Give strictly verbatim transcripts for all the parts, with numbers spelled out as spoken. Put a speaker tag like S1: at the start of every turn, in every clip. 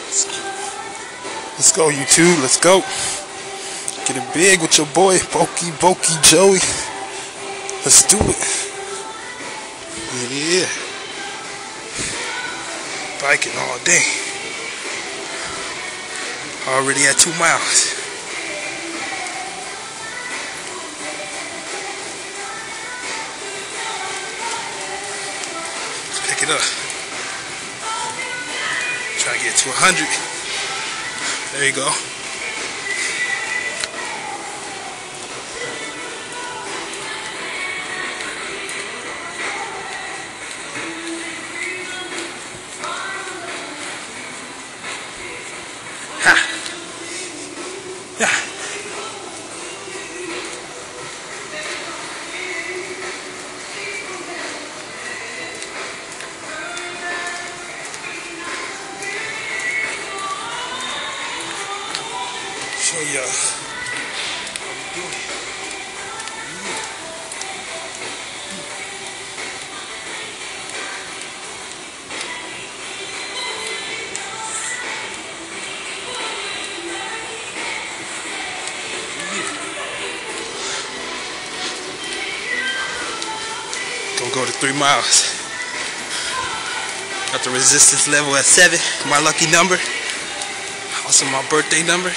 S1: Let's go, YouTube. Let's go. Get it big with your boy, Bulky Bulkyjoeyj. Let's do it. Yeah. Biking all day. Already at two miles. Let's pick it up. Try to get to a hundred. There you go. Ha. Yeah. Show ya how we do it. Gonna go to three miles. Got the resistance level at seven, my lucky number. Also my birthday number.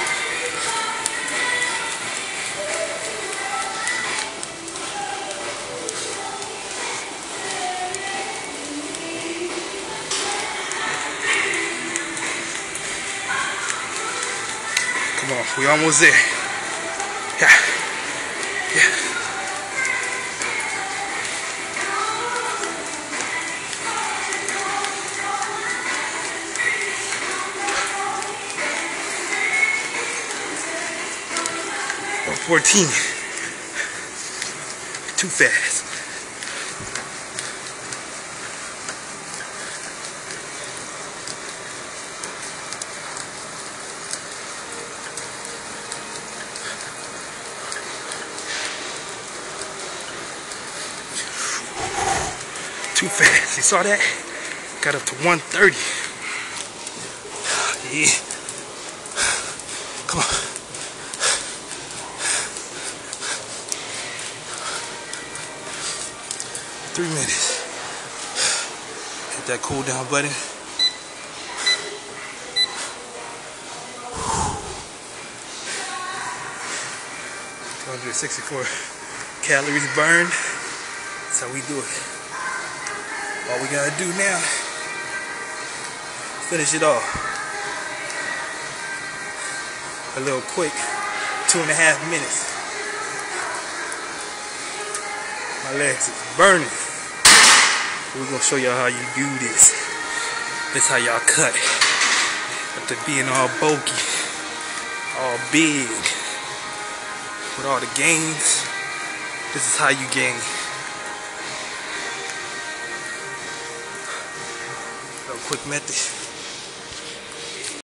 S1: Come on, we almost there. Yeah. Yeah. one fourteen. Too fast. Too fast. You saw that? Got up to one thirty. Yeah. Come on. Three minutes. Hit that cool down button. two hundred sixty-four calories burned. That's how we do it. All we gotta do now, finish it off. A little quick, two and a half minutes. My legs is burning. We're gonna show y'all how you do this. This how y'all cut. After being all bulky, all big, with all the gains, this is how you gain. Quick method.